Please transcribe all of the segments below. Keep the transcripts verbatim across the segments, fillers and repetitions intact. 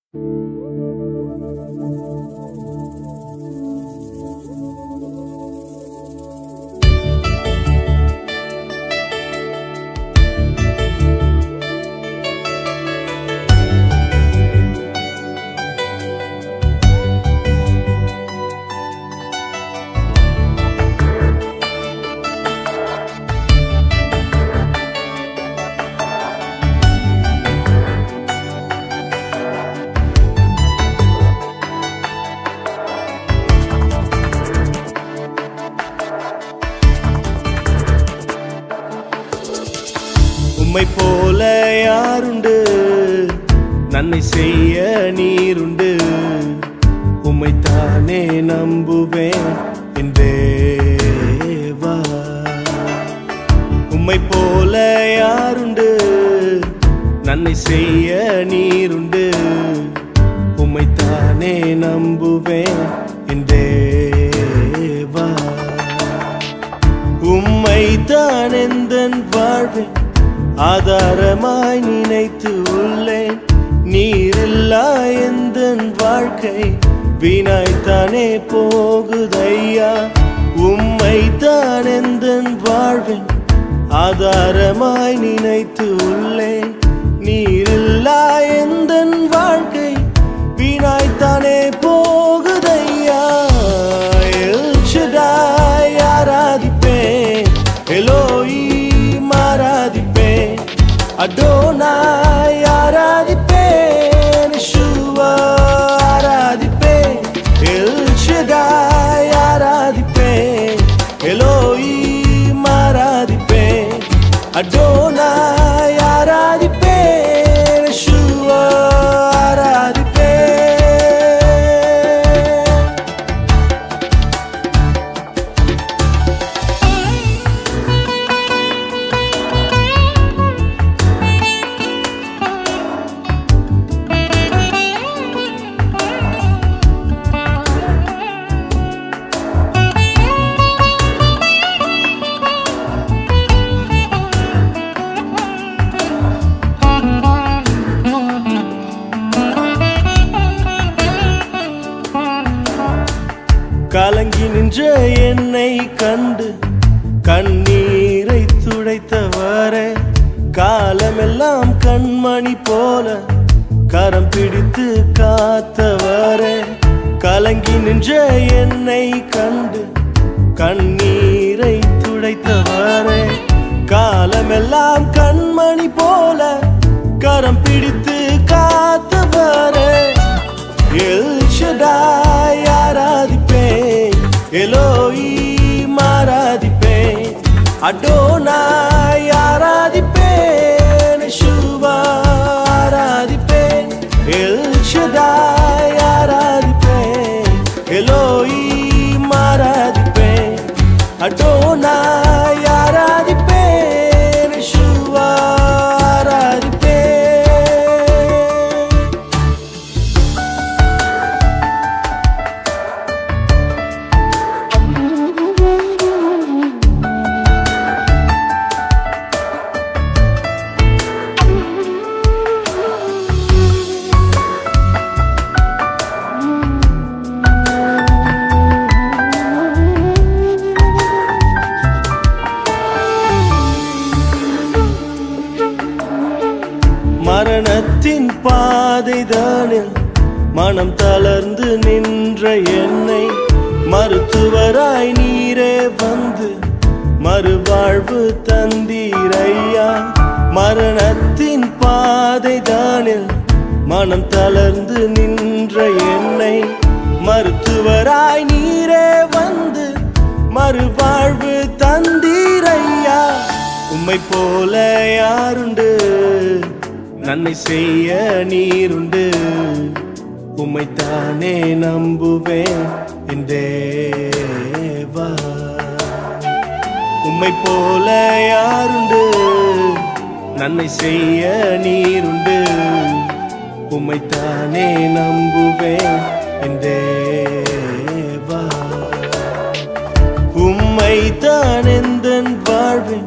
உம்மை போல யாருண்டு நன்மை செய்ய நீருண்டு உம்மைத்தானே நம்புவேன் என் தேவா உம்மை போல யாருண்டு நன்மை செய்ய நீருண்டு உம்மைத்தானே நம்புவேன் என் தேவா உம்மைத்தான் எந்தன் வாழ்வேன் ஆதாரமாய் நினைத்து உள்ளேன் நீரில்லா எந்தன் வாழ்க்கை வீணாய்த்தானே போகுதையா உம்மைத்தான் எந்தன் வாழ்வேன் ஆதாரமாய் நினைத்து உள்ளேன் நீரில்லா எந்தன் வாழ்க்கை வீணாய்த்தானே போகுதையா எல் ஷடாய் ஆராதிப்பேன் எலோஹீம் ஆராதிப்பேன் அடோனாய் ஆராதிப்பேன் யெஷுவா ஆராதிப்பேன் எல் ஷடாய் ஆராதிப்பேன் எலோஹீம் ஆராதிப்பேன் அடோனாய் ஆராதிப்பேன் யெஷுவா ஆராதிப்பேன் கலங்கி நின்ற என்னை கண்டு கண்ணீரை துடைத்தவரே காலமெல்லாம் கண்மணி போல கரம் பிடித்து காத்தவரே கலங்கி நின்ற என்னை கண்டு கண்ணீரை துடைத்தவரே காலமெல்லாம் கண்மணி போல கரம் பிடித்து காத்தவரே எல் ஷடாய் ஆராதிப்பேன் எலோஹீம் ஆராதிப்பேன் அடோனாய் ஆராதிப்பேன் யெஷுவா ஆராதிப்பேன் எல் ஷடாய் ஆராதிப்பேன் எலோஹீம் ஆராதிப்பேன் அடோனாய் ஆராதிப்பேன் யெஷுவா ஆராதிப்பேன் மரணத்தின் பாதைதானில் மனம் தளர்ந்து நின்ற என்னை மருத்துவராய் நீரே வந்து மறுவாழ்வு தந்தீரையா மரணத்தின் பாதைதானில் மனம் தளர்ந்து நின்ற என்னை மருத்துவராய் நீரே வந்து மறுவாழ்வு தந்தீரையா உம்மை போல யாருண்டு நன்மை செய்ய நீருண்டு உம்மைத்தானே நம்புவேன் என் தேவா உம்மை போல யாருண்டு நன்மை செய்ய நீருண்டு உம்மைத்தானே நம்புவேன் என் தேவா உம்மைத்தான் எந்தன் வாழ்வேன்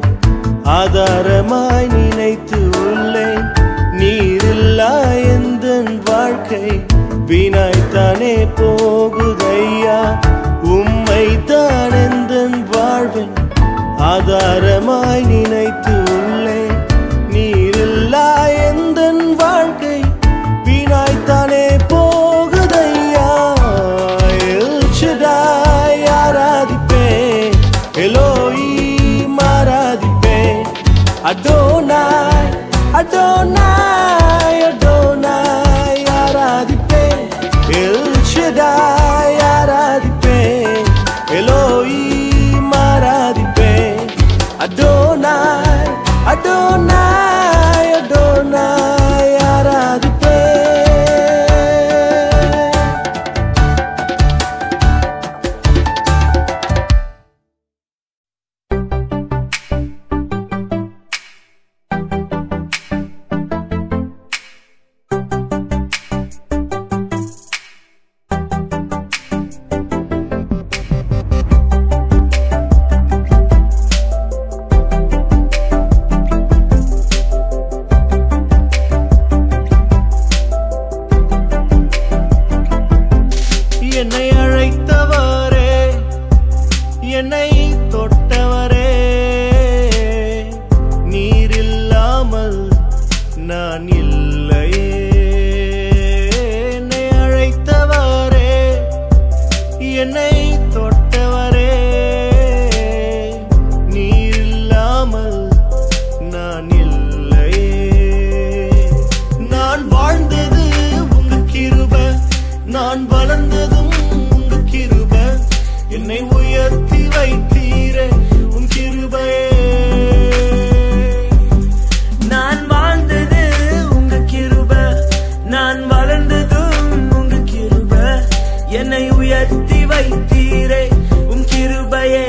ஆதாரமாய் நினைத்து உள்ளேன் நீரில்லா எந்தன் வாழ்க்கை வாழ்க்கை வீணாய்த்தானே போகுதையா. உம்மை தான் எந்தன் வாழ்வின் ஆதாரமாய் நினைத்து உள்ளேன். நீரில்லா எந்தன் வாழ்க்கை வீணாய்த்தானே போகுதையா. எல் ஷடாய் ஆராதிப்பேன், எலோஹீம் ஆராதிப்பேன். அடோனாய் அடோனாய் அடோனாய் ஆராதிப்பேன். எல் ஷடாய் ஆராதிப்பேன், எலோஹீம் ஆராதிப்பேன். அடோனாய் அடோனாய் அடோனாய் ஆராதிப்பேன். என்னை அழைத்தவரே, என்னை தொட்டவரே, நீரில்லாமல் நான் இல்லையே. என்னை அழைத்தவரே, என்னை தொட்டவரே, நீரில்லாமல் நான் இல்லையே. நான் வாழ்ந்தது உங்க கிருபை, நான் வளர்ந்ததும் உங்க கிருபை. என்னை உயர்த்தி வைத்தீரே உன் கிருபையே. நான் வாழ்ந்தது உங்க கிருபை, நான் வளர்ந்ததும் உங்க கிருபை. என்னை உயர்த்தி வைத்தீரே உன் கிருபையே.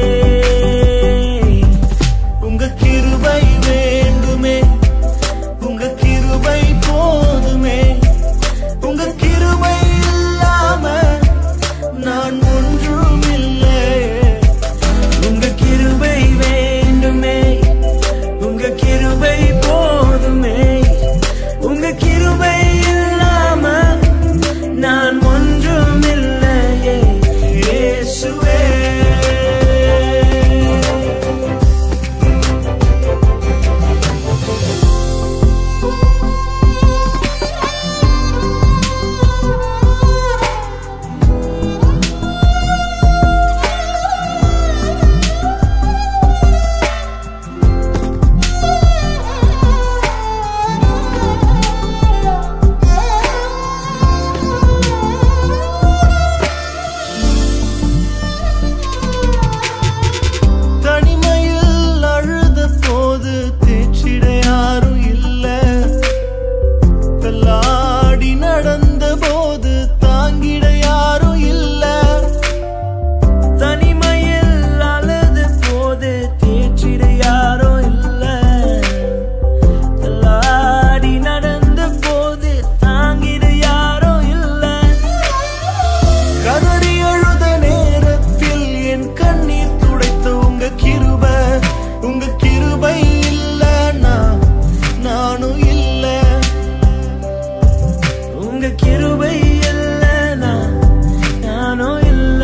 உங்க கிருபை வேண்டுமே, உங்க கிருபை போதுமே. உங்க கிருபை இல்லாம நான் ஒன்றும் இல்லையே. உங்க கிருபை வேண்டுமே, உங்க கிருபை போதுமே. உங்க கிருபை இல்லாம நான் ஒன்றும் இல்லையே. இயேசுவே தனிமையில் அழுத போது தேற்றிட யாரும் இல்ல. தள்ளாடி நடந்த போது தாங்கிட யாரும் இல்ல. தனிமையில் அழுது போது தேற்றிட யாரோ இல்ல. தள்ளாடி நடந்த போது தாங்கிட யாரோ இல்ல. கதறி அழுத நேரத்தில் என் கண்ணீர் துடைத்த உங்க கிருபை. உங்க கிருபை இல்லனா நானும் இல்ல. உங்க கிருபை இல்லனா நானோ இல்ல.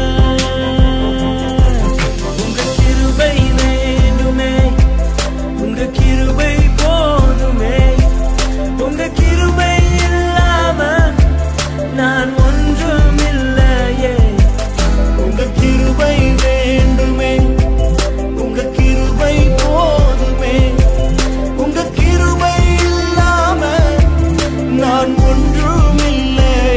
உங்க கிருபை வேண்டுமே, உங்க கிருபை போதுமே. உங்க கிருபை இல்லாம நான் ஒன்றும் இல்லையே. உங்க கிருபை வேண்டுமே, உங்க கிருபை போதுமே. உங்க கிருபை இல்லாம நான் ஒன்றும் இல்லை.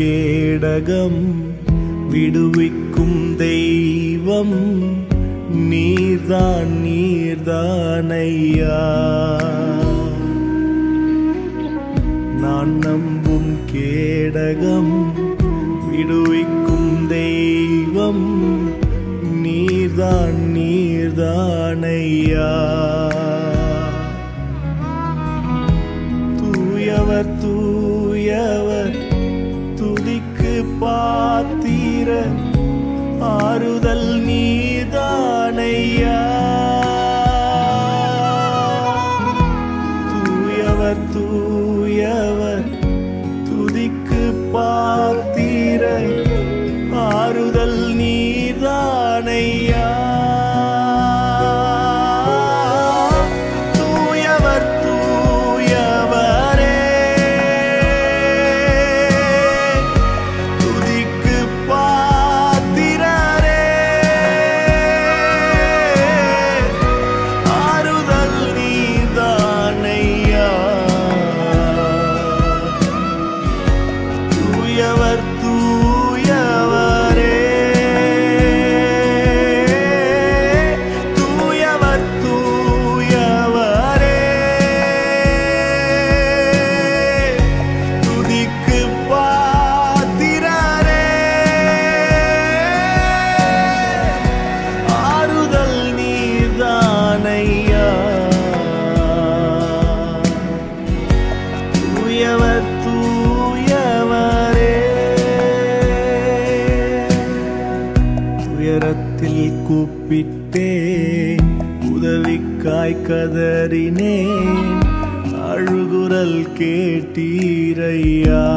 கேடகம் விடுவிக்கும் தெய்வம் நீர்தான் நீர்தான் ஐயா. நான் நம்பும் கேடகம் விடுவிக்கும் தெய்வம் நீர்தான் நீர்தான் ஐயா. தூயவர் தூயவர் துதிக்கு பாத்திர ஆறுதல் நீர்தான் ஐயா. தூயவர் தூயவர் துதிக்கு பாத்திர ஆறுதல் நீர்தான் ஐயா. தூயவர் தூயவரே துதிக்கு பாத்திரரே ஆறுதல் நீர்தான் ஐயா. தூயவர் தூயவரே தூயவர் தூயவரே துதிக்கு பாத்திரரே ஆறுதல் நீர்தான் ஐயா. தூயவர் தூயவரே உயரத்தில் கூப்பிட்டேன் உதவிக்காய் கதறினேன் அழுகுரல் கேட்டீரையா.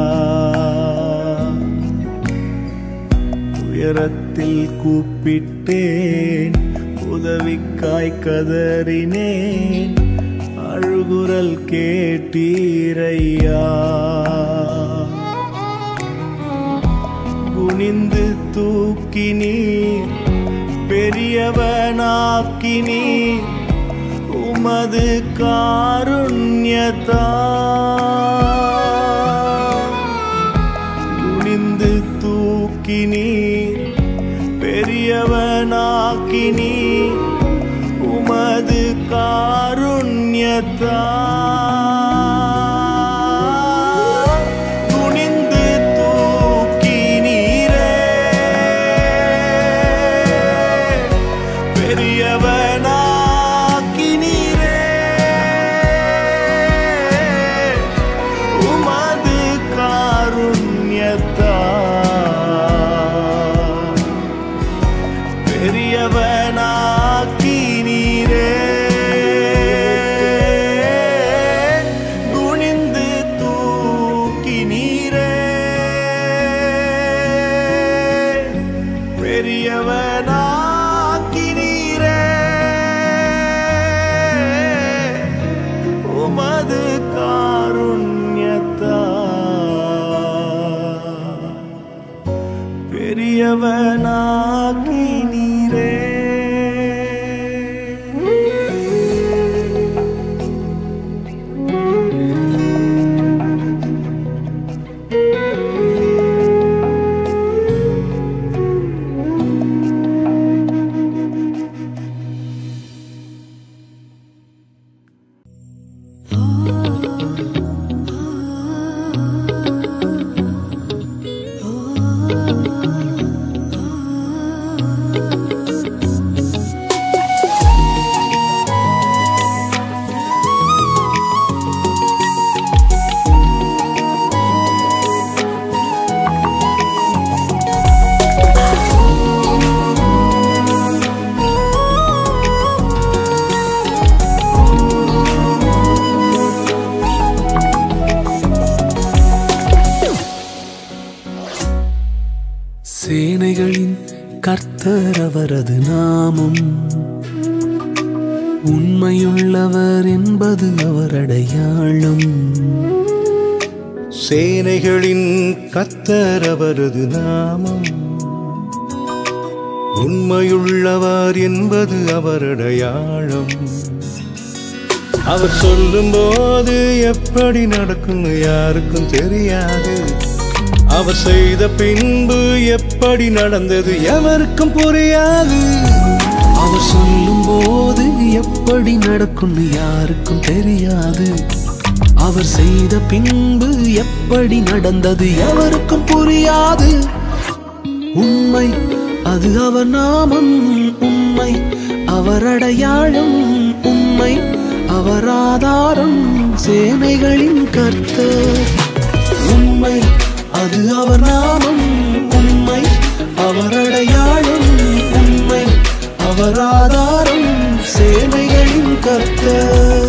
உயரத்தில் கூப்பிட்டேன் உதவிக்காய் கதறினேன் அழுகுரல் கேட்டீரையா. குனிந்து தூக்கினீர் பெரியவனாக்கினீர் உமது காருண்யத்தா. குனிந்து தூக்கினீர் பெரியவனாக்கினீர் உமது காருண்யத்தா. குனிந்து தூக்கினீரே பெரியவனாக்கினீரே உமது காருண்யத்தா. பெரியவனாக்கினீரே குனிந்து தூக்கினீரே பெரியவனாக்கினீரே உமது காருண்யத்தா. பெரியவனாக்கினீரே சேனைகளின் கர்த்தர் அவரது நாமம் உண்மையுள்ளவர் என்பது அவர் அடையாளம். சேனைகளின் கர்த்தர் அவரது நாமம் உண்மையுள்ளவர் என்பது அவர் அடையாளம். அவர் சொல்லும் போது எப்படி நடக்கும்னு யாருக்கும் தெரியாது. அவர் செய்த பின்பு எப்படி நடந்தது எவருக்கும் புரியாது. அவர் சொல்லும் போது எப்படி நடக்கும்னு யாருக்கும் தெரியாது. அவர் செய்த பின்பு எப்படி நடந்தது எவருக்கும் புரியாது. உண்மை அது அவர் நாமம், உண்மை அவர் அடையாளம், உண்மை அவர் ஆதாரம், சேனைகளின் கர்த்தர். உண்மை அது அவர் நாமம், உண்மை அவர் அடையாளம், உண்மை அவர் ஆதாரம், சேனைகளின் கர்த்தர்.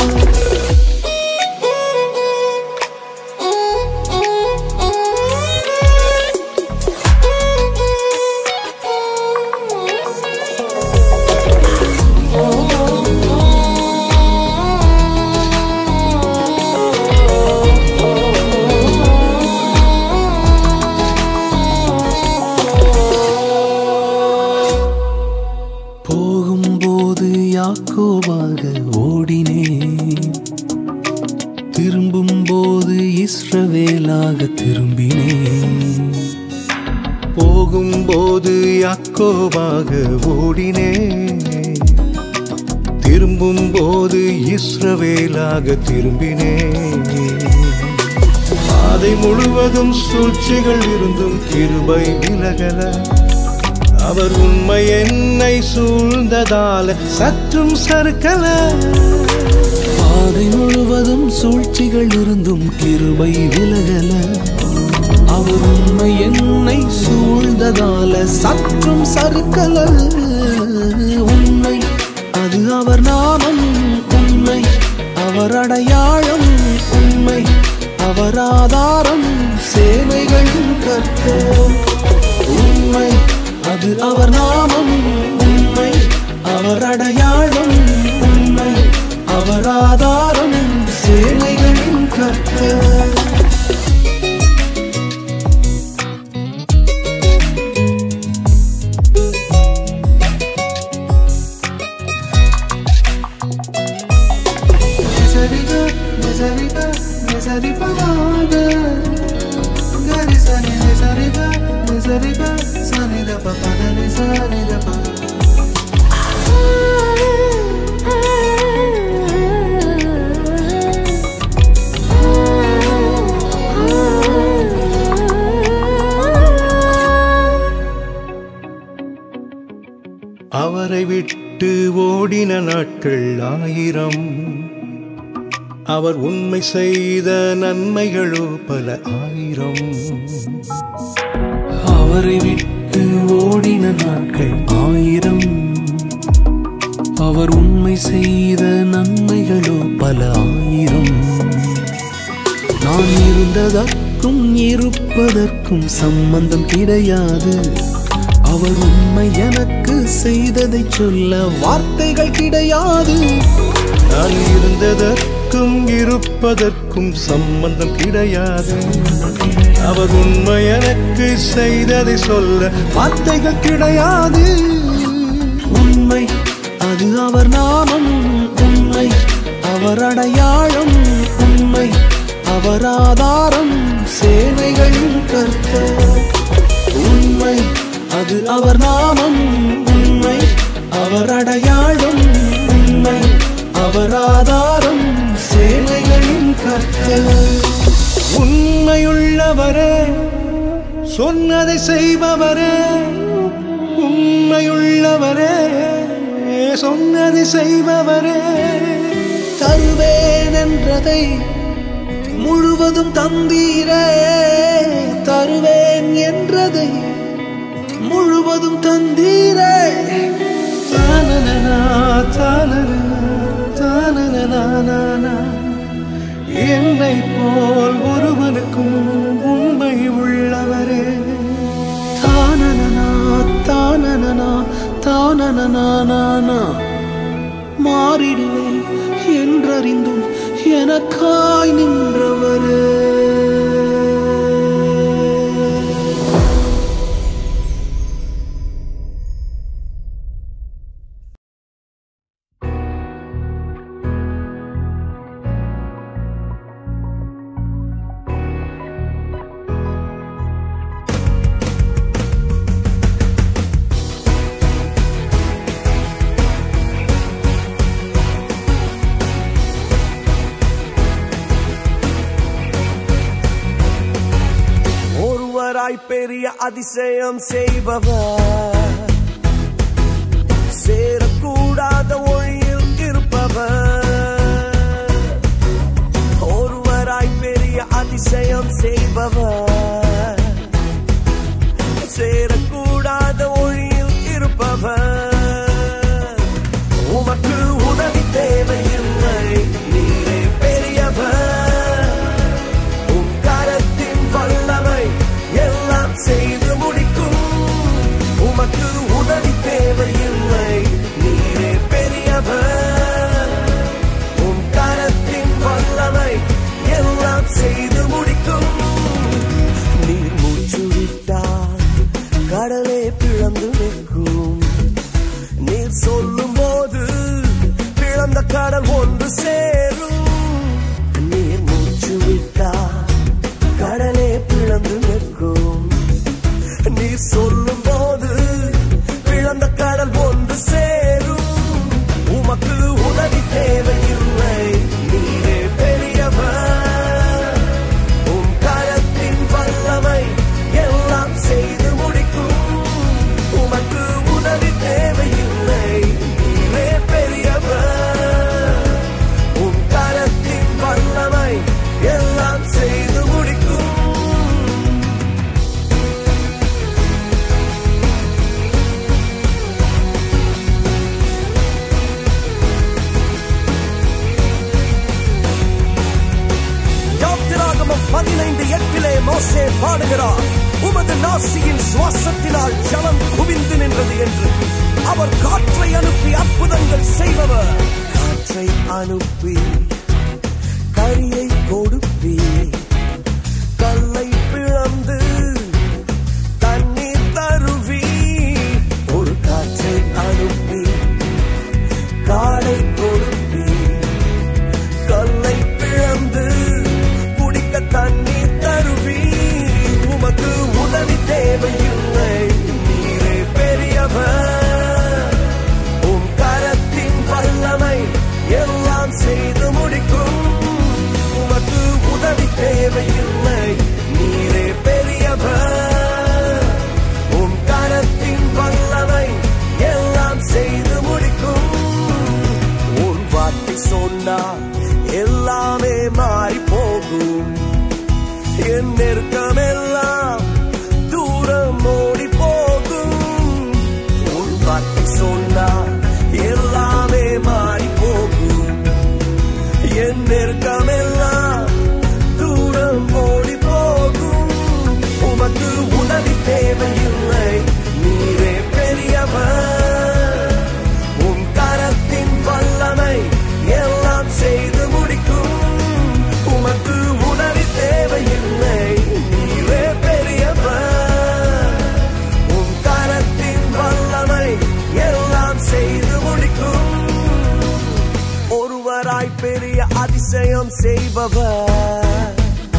போகும்போது யாக்கோபாக ஓடினேன், திரும்பும் போது இஸ்ரவேலாக திரும்பினேன். போகும்போது யாக்கோபாக ஓடினேன், திரும்பும் போது இஸ்ரவேலாக திரும்பினேன். பாதை முழுவதும் சூழ்ச்சிகள் இருந்தும் கிருபை விலகல. அவர் உண்மை என்னை சூழ்ந்ததால சற்றும் சறுக்கல. பாதை முழுவதும் சூழ்ச்சிகள் இருந்தும் கிருபை விலகல. அவர் உண்மை என்னை சூழ்ந்ததால சற்றும் சறுக்கல. உண்மை அது அவர் நாமம், உண்மை அவர் அடையாளம், உண்மை அவர் ஆதாரம், சேனைகளின் கர்த்தர். உண்மை அது அவர் நாமம், உண்மை அவர் அடையாளம், உண்மை அவர் ஆதாரம், சேனைகளின் கர்த்தர். அவரை விட்டு ஓடின நாட்கள் ஆயிரம், அவர் உண்மை செய்த நன்மைகளோ பல ஆயிரம். அவரை விட்டு ஓடின நாட்கள் ஆயிரம், அவர் உண்மை செய்த நன்மைகளோ பல ஆயிரம். நான் இருந்ததற்கும் இருப்பதற்கும் சம்பந்தம் கிடையாது. அவர் உண்மை எனக்கு செய்ததை சொல்ல வார்த்தைகள் கிடையாது. நான் இருந்ததற்கும் இருப்பதற்கும் சம்பந்தம் கிடையாது. அவர் உண்மை எனக்கு செய்ததை சொல்ல வார்த்தைகள் கிடையாது. உண்மை அது அவர் நாமம், உண்மை அவர் அடையாளம், உண்மை அவர் ஆதாரம், சேனைகளின் கர்த்தர். உண்மை அது அவர் நாமம், உண்மை அவர் அடையாளம், உண்மை அவர் ஆதாரம், சேனைகளின் கர்த்தர். உண்மையுள்ளவரே, சொன்னதை செய்பவரே, உண்மையுள்ளவரே, சொன்னதை செய்பவரே. தருவேன் என்றதை முழுவதும் தந்தீரே, தருவேன் என்றதை முழுவதும் தந்தீரே. தானனனா தானனனா தானனனா, என்னை போல் ஒருவனுக்கும் உண்மை உள்ளவரே. தானனனா தானனனா தானனனா, மாறிடுவேன் என்றறிந்தும் எனக்காய் நின்றவரே. ஒருவராய் பெரிய அதிசயம் செய்பவர், சேரக்கூடாத ஒளியில் இருப்பவர். ஒருவராய் பெரிய அதிசயம் செய்பவர், சேரக்கூடாத ஒளியில் இருப்பவர். உமக்கு உதவி தேவையில்லை, நீரே பெரியவர். உம் கரத்தின் வல்லமை எல்லாம் செய்து முடிக்கும். உமக்கு உதவி தேவையில்லை, நீரே பெரியவர். உம் கரத்தின் வல்லமை எல்லாம் செய்து முடிக்கும். நீர் மூச்சு விட்டால் கடலே பிளந்து நிற்கும். நீர் சொல்லும் போது பிளந்த கடல் ஒன்று சேரும். நீர் மூச்சு விட்டால் கடலே பிளந்து நிற்கும். நீர் சொல்லும் போது பிளந்த கடல் ஒன்று சேரும். உமக்கு உதவி தேவையில்லை, நீரே பெரியவர். உம் கரத்தின் வல்லமை எல்லாம் செய்து முடிக்கும். உமக்கு உதவி தேவையில்லை, நீரே பெரியவர். உம் கரத்தின் வல்லமை எல்லாம் செய்து முடிக்கும். யாத்திராகமம் பதினைந்து எட்டிலே மோசே பாடுகிறார், உமது நாசியின் சுவாசத்தினால் ஜலம் குவிந்து நின்றது என்று. அவர் காற்றை அனுப்பி அற்புதங்கள் செய்பவர். காற்றை அனுப்பி கரியை கொடுப்பி, கல்லை பிளந்து தண்ணீர் தருவி. ஒரு காற்றை அனுப்பி காடை கொடுப்பி, கல்லை பிளந்து குடிக்க தண்ணீர் தருவி. உமக்கு உதவி தேவையில்லை, நீரே பெரியவர். உம் கரத்தின் வல்லமை எல்லாம் செய்து முடிக்கும். உமக்கு உதவி தேவையில்லை, நீரே பெரியவர். உம் கரத்தின் வல்லமை எல்லாம் செய்து முடிக்கும். உன் வார்த்தை சொன்னால் எல்லாமே மாறி போகும். என் நெருக்கமெல்லாம் தூரம் ஓடி போகும். உன் வார்த்தை சொன்னால் எல்லாமே மாறி போகும். என் நெருக்கமெல்லாம் தூரம் ஓடி போகும். உமக்கு உதவி தேவையில்லை, நீரே பெரியவர். உம் கரத்தின் வல்லமை எல்லாம் செய்து முடிக்கும். உமக்கு உதவி தேவையில்லை, நீரே பெரியவர். உம் கரத்தின் வல்லமை எல்லாம் செய்து முடிக்கும். ஒருவராய் பெரிய அதிசயம் செய்பவர்,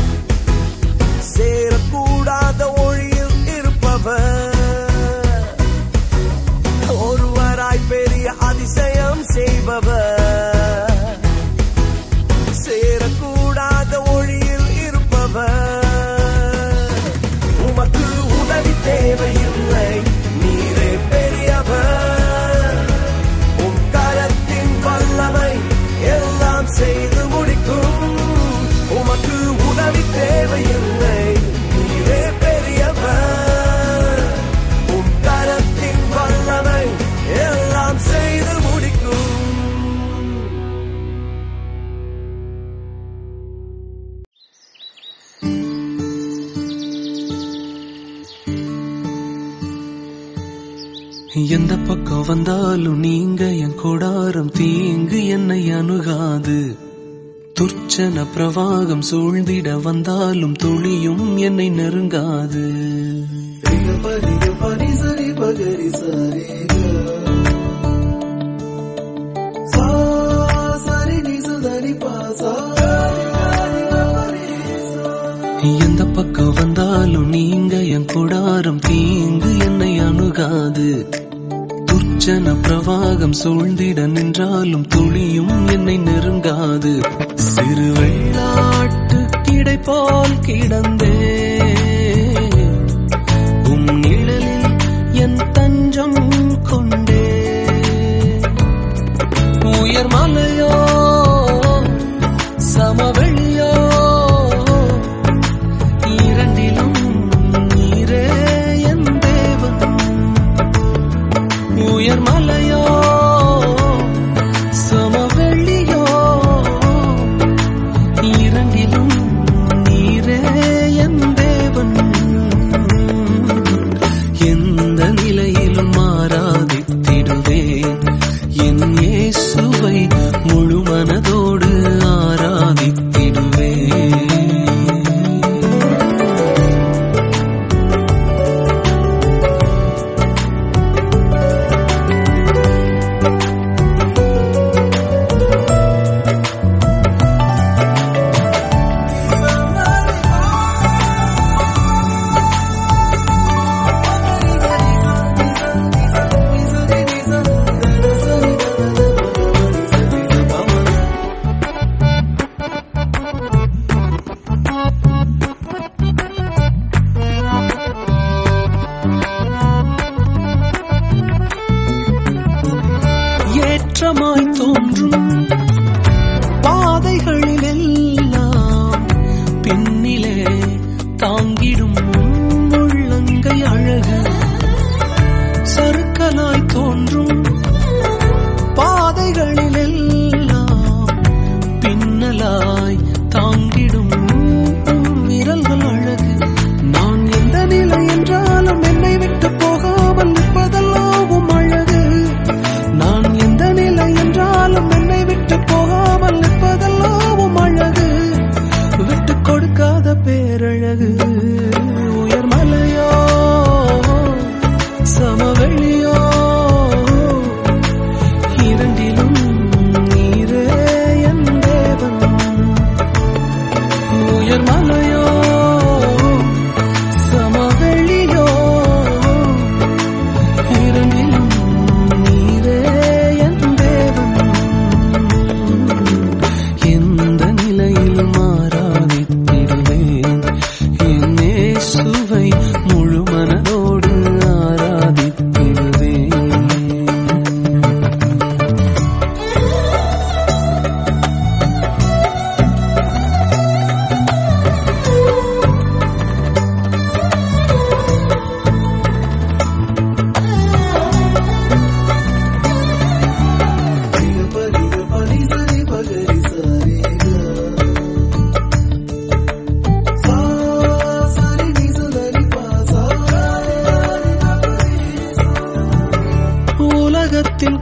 சேரக்கூடாத ஒளியில் இருப்பவர். ஒருவராய் பெரிய அதிசயம் செய்பவர், சேரக்கூடாத ஒளியில் இருப்பவர். உமக்கு உதவி தேவையில்லை, நீரே பெரியவர். உம் கரத்தின் வல்லமை எல்லாம் செய்து முடிக்கும். உமக்கு உதவி தேவையில்லை, நீரே பெரியவர். உம் கரத்தின் வல்லமை எல்லாம் செய்து முடிக்கும். எந்த பக்கம் வந்தாலும் நீங்க என் கொடாரம் தீங்கு என்னை அணுகாது. துர்ச்சன பிரவாகம் சூழ்ந்திட வந்தாலும் துளியும் என்னை நெருங்காது. எந்த பக்கம் வந்தாலும் நீங்க என் கொடாரம் தீங்கு என்னை அணுகாது. துர்ச்சன பிரவாகம் சூழ்ந்திட நின்றாலும் துளியும் என்னை நெருங்காது. சிறு வெள்ளாட்டு கிடை போல் கிடந்தே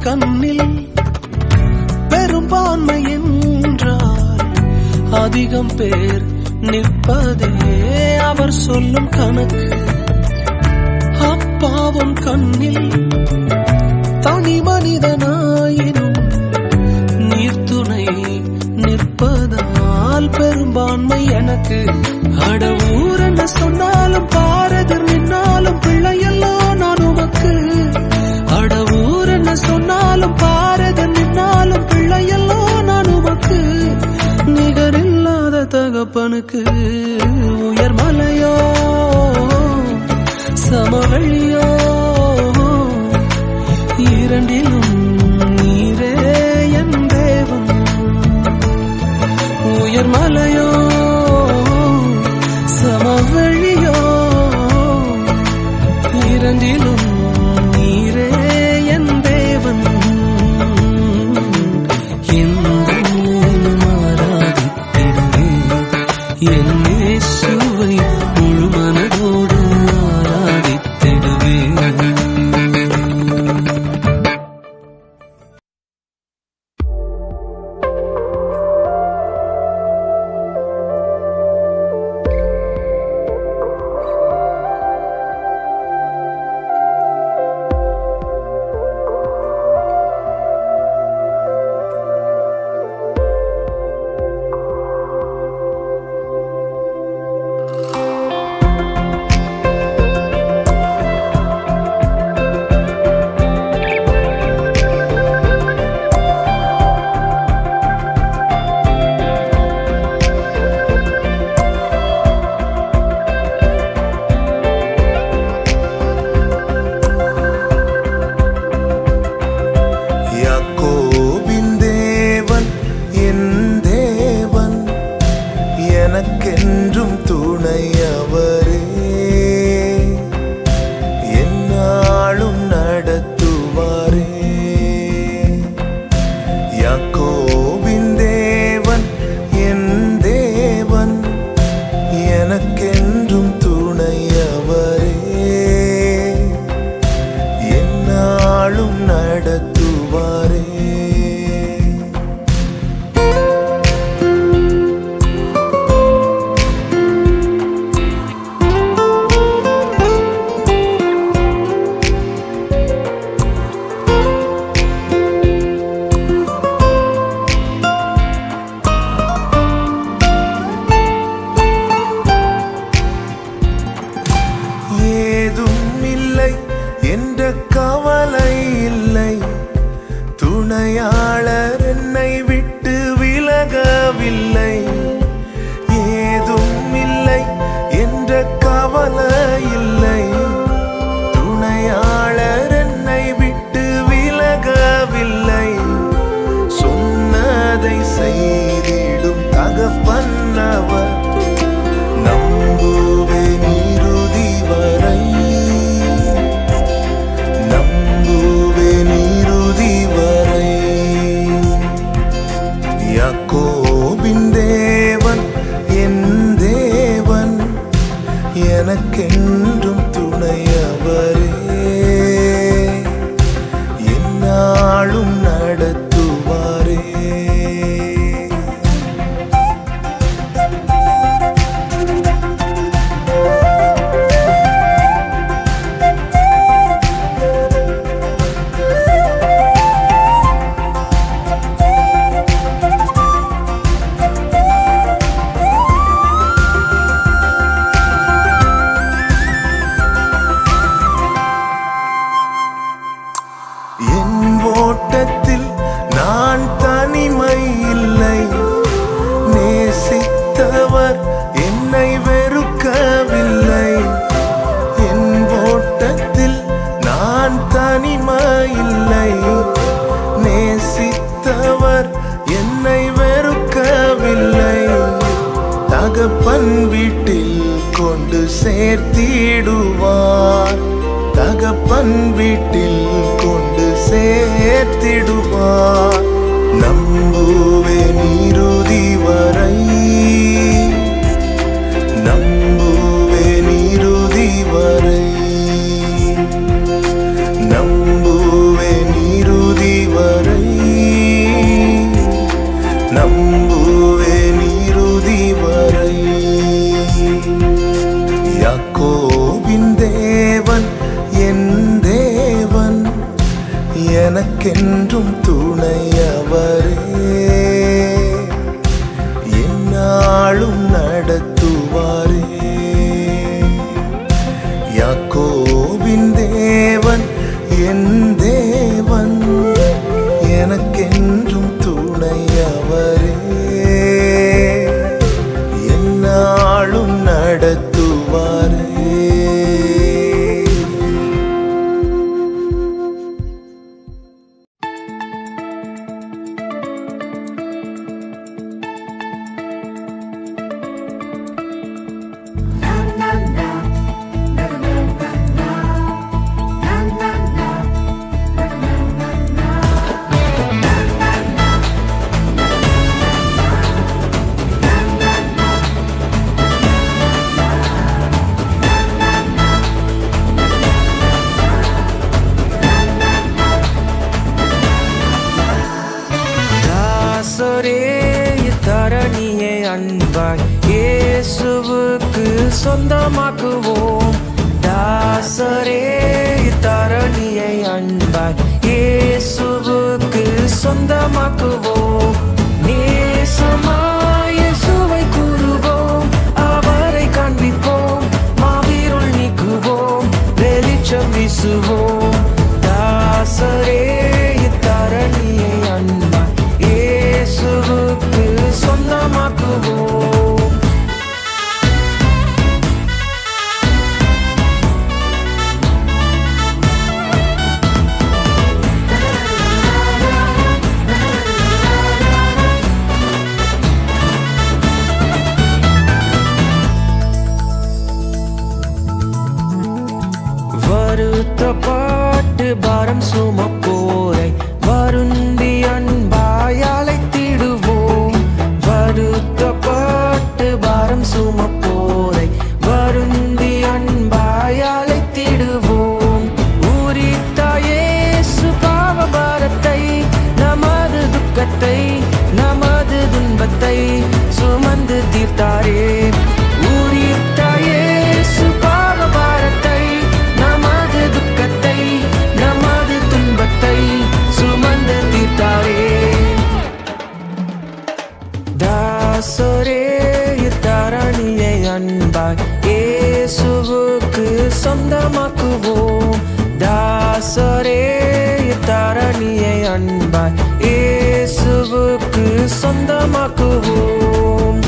கண்ணில் பெரும்பான்மை என்றால் அதிகம் பேர் நிற்பதே அவர் சொல்லும் கணக்கு. அப்பாவும் கண்ணில் தனி மனிதனாயினும் நீர்த்துணை நிற்பதால் பெரும்பான்மை எனக்கு. அட ஊர் என்ன சொன்னாலும் பாரதர் நின்னாலும் பிள்ளையெல்லாம் நான் உமக்கு. அட ஊர் என்ன சொன்னாலும் பாரதர் நின்னாலும் பிள்ளையெல்லாம் நான் உமக்கு. நிகரில்லாத தகப்பனுக்கு உயர் மலையோ சமவெளியோ இரண்டிலும் நீரே என் தேவன். உயர் மலையோ சமவெளியோ இரண்டிலும் நீரே என் தேவன். என் இயேசுவை முழு மனதோடு ஆராதித்திடுவேன். தகப்பன் வீட்டில் கொண்டு சேர்த்திடுவார். தகப்பன் வீட்டில் கொண்டு சேர்த்திடுவார். நம்புவே நீருதி வரை, நம்புவே நீருதி வரை, நம்புவே நீருதி என்னாலும் நடத்துவாரே. யாக்கோபின் தேவன் என் தேவன், எனக்கென்றும் துணையவரே. என்னாலும் நடத்துவாரே. இயேசுவுக்கு சொந்தமாக்குவோம். தாசரே தரணியை அன்பாய் இயேசுவுக்கு சொந்தமாக்குவோம். நேசமாய் இயேசுவை கூறுவோம், அவரை காண்பிப்போம், மாவீருள் நீக்குவோம், வெளிச்சம் வீசுவோம். தாசரே தரணியை அன்பாய் இயேசுவுக்கு சொந்தமாக்குவோம். வருத்தப்பட்டு பாரம் சுமப்போரை வருந்தி அன்பாய் அழைத்திடுவோம். வருத்தப்பட்டு பாரம் சுமப்போரை வருந்தி அன்பாய் அழைத்திடுவோம். உரித்தாயே சுபாவ பாரத்தை, நமது துக்கத்தை, நமது துன்பத்தை சுமந்து தீர்த்தாரே. உரித்தாயே சுபாவ பாரத்தை, நமது துக்கத்தை, நமது துன்பத்தை சுமந்து தீர்த்தாரே. தாசரே தரணியை அன்பாய் இயேசுவுக்கு சொந்தமாக்குவோம். தாசரே தரணியை அன்பாய் இயேசுவுக்கு சொந்தமாக்குவோம்.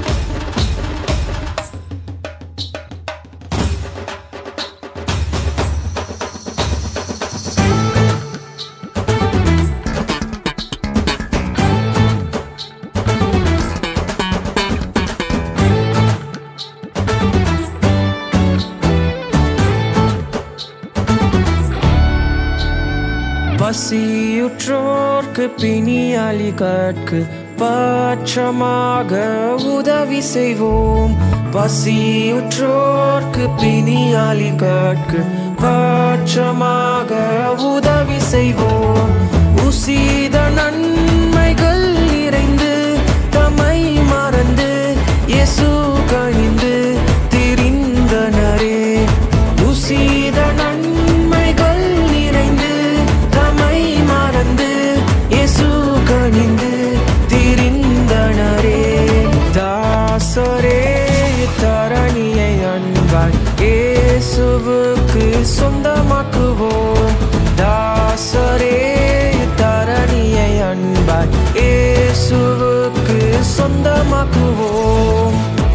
பசியுற்றோர்க்கு பிணியாளிகட்கு பட்சமாக உதவி செய்வோம். பசியுற்றோர்க்கு பிணியாளிகட்கு பட்சமாக உதவி செய்வோம். உசித நன்மைகள் நிறைந்து தம்மை மறந்து இயேசு கனிந்து திரிந்தனரே. உசித நன்மைகள் நிறைந்து தம்மை மறந்து இயேசு கனிந்து திரிந்தனரே. தாசரே தரணியை அன்பாய் இயேசுவுக்கு சொந்தமாக்குவோம். தாசரே தரணியை அன்பாய் இயேசுவுக்கு சொந்தமாக்குவோம்.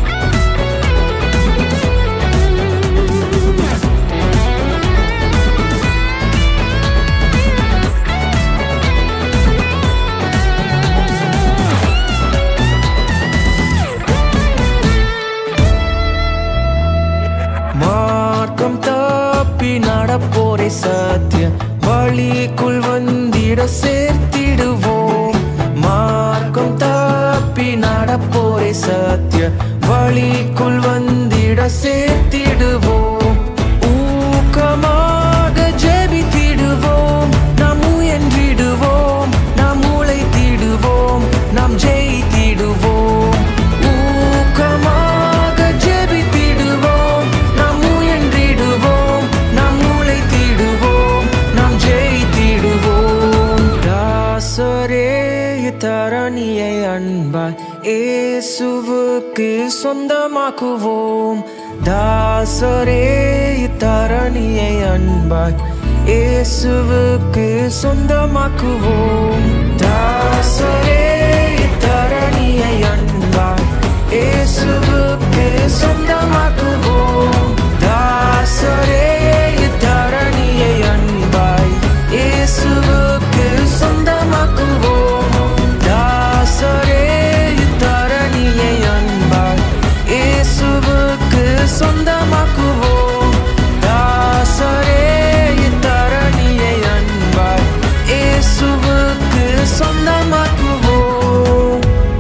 மார்க்கம் தப்பி நடப்போரை சத்திய வழிக்குள் வந்திட சேர்த்திடுவோம். மார்க்கம் தப்பி நடப்போரை சத்திய வழிக்குள் வந்திட சேர்த்திடுவோம். ஊக்கமாக ஜெபித்திடுவோம், நாம் முயன்றிடுவோம், நாம் உழைத்திடுவோம், நாம் ஜெயித்திடுவோம். ஊக்கமாக ஜெபித்திடுவோம், நாம் முயன்றிடுவோம், நாம் உழைத்திடுவோம், நாம் ஜெயித்திடுவோம். தாசரே தரணியை அன்பாய் இயேசுவுக்கு சொந்தமாக்குவோம் தாசரே இத்தரணியை அன்பாய் இயேசுவுக்கு சொந்தமாக்குவோம் தாசரே இத்தரணியை அன்பாய் இயேசுவுக்கு சொந்தமாக்குவோம் தாசரே இத்தரணியை அன்பாய் இயேசுவுக்கு சொந்தமாக்குவோம் தாசரே இத்தரணியை அன்பாய் இயேசுவுக்கு சொந்தமாக்குவோம் தாசரே இத்தரணியை அன்பாய் இயேசுவுக்கு சொந்தமாக்குவோம்.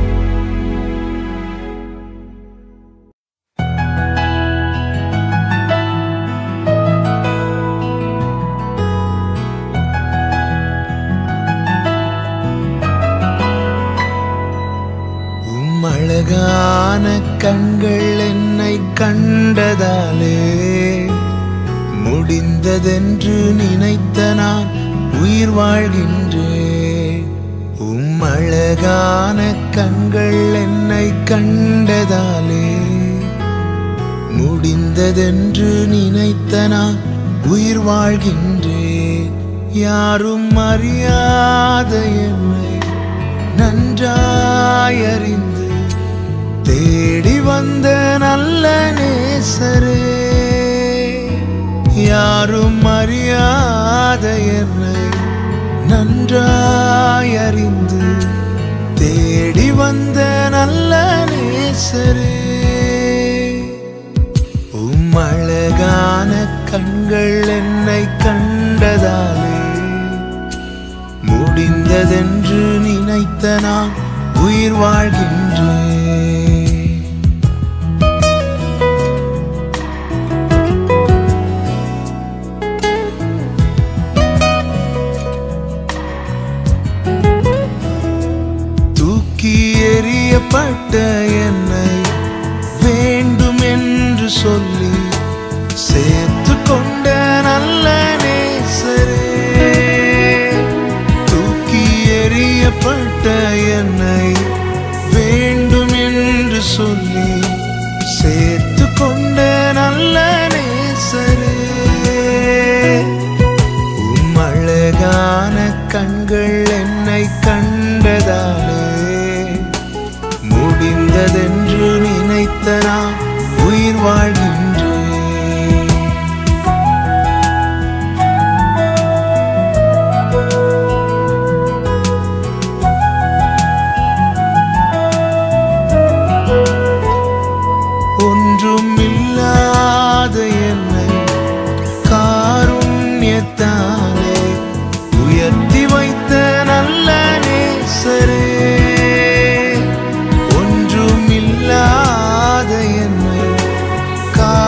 அழகான கண்கள் என்னை கண்டதாலே முடிந்ததென்று நினைத்த நான் உயிர் வாழ்கின்றேன். உம் அழகான கண்கள் என்னை கண்டதாலே முடிந்ததென்று நினைத்த நான் உயிர் வாழ்கின்றேன். யாரும் அறியாத என்னை நன்றாயறிந்து தேடி வந்த நல்ல நேசரே, யாரும் அறியாத என்னை நன்றாயறிந்து தேடி வந்த நல்ல நேசரே. உம் அழகான கண்கள் என்னை கண்டதாலே முடிந்ததென்று நினைத்த நான் உயிர் வாழ்கின்றேன். எறியப்பட்ட என்னை வேண்டும் என்று சொல்லி சேர்த்து கொண்ட நல்ல நேசரே, தூக்கி எறியப்பட்ட என்னை வேண்டும் என்று சொல்லி சேர்த்து கொண்ட நல்ல நேசரே. உம் அழகான கண்கள் என்னை கண்டதாலே முடிந்ததென்று நினைத்த நான் உயிர் வாழ்கின்றேன். ஒன்றும் இல்லாத என்னை காருண்யத்தாலே உயர்த்தி வைத்த நல்ல நேசரே, என்னை கா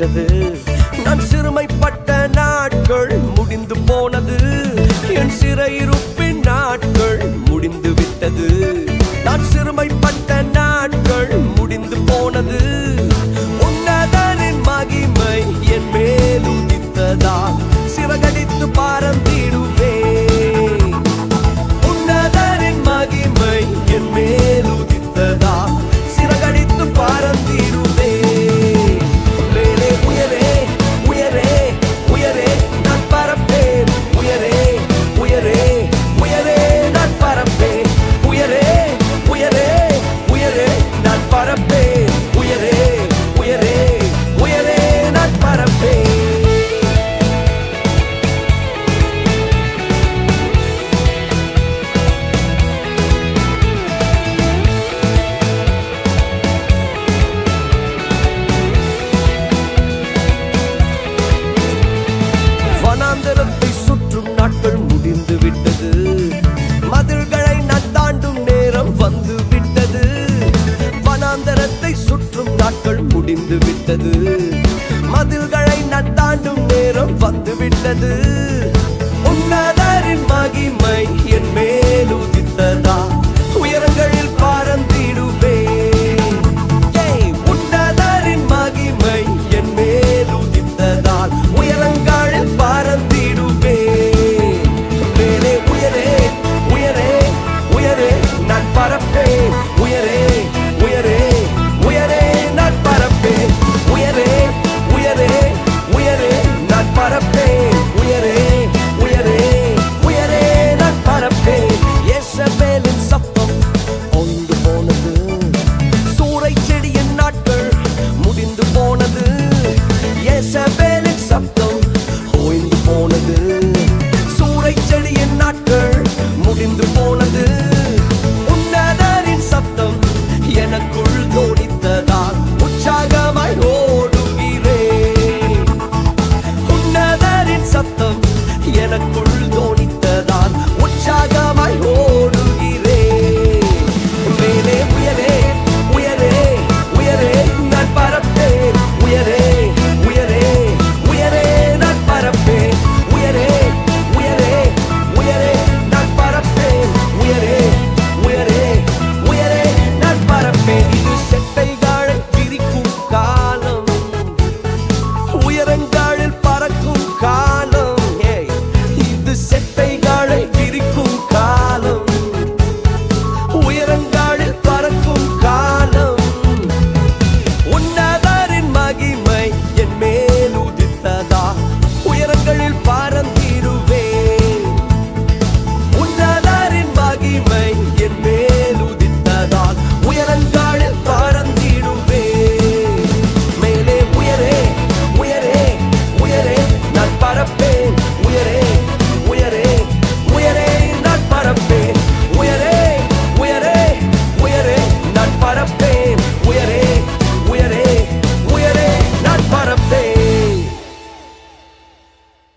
விட்டது. நான் சிறுமைப்பட்ட நாட்கள் முடிந்து போனது. என் சிறையிருப்பின் நாட்கள் முடிந்து விட்டது. நான் சிறுமைப்பட்ட நாட்கள் முடிந்து போனது. உன்னதனின் மகிமை என் மேல் உதித்ததால் சிறகடித்து பறந்திடுவே. உன்னதனின் மகிமை என் மேல் உதித்ததால் சிறகடித்து பறந்திடுவே. மேலே உயரே உயரே உயரே நான் பறப்பேன். உயரே உயரே உயரே நான் பறப்பேன். உயரே உயரே உயரே நான் பறப்பேன். உயரே உயரே உயரே நான் பறப்பேன். வனாந்தரத்தை சுற்றும் நாட்கள் முடிந்து விட்டது. மதில்களை நான் தாண்டும் நேரம் வந்து விட்டது. வனாந்தரத்தை சுற்றும் நாட்கள் முடிந்து விட்டது. மதில்களை நான் தாண்டும் நேரம் வந்து விட்டது. உன்னதரின் மகிமை என் மேல் உதித்ததா உயரங்களில்